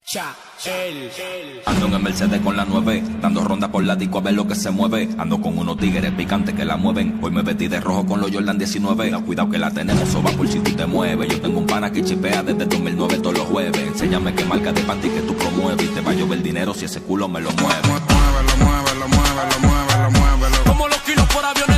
Ando en el Mercedes con la 9, dando rondas por la disco a ver lo que se mueve. Ando con unos tigres picantes que la mueven. Hoy me vestí de rojo con los Jordan 19. Cuidado que la tenemos, soba por si tú te mueves. Yo tengo un pana que chipea desde 2009 todos los jueves. Enséñame qué marca de panty que tú promueves. Y te va a llover dinero si ese culo me lo mueve. Muévelo, muévelo, muévelo, muévelo, muévelo. Como los kilos por avión.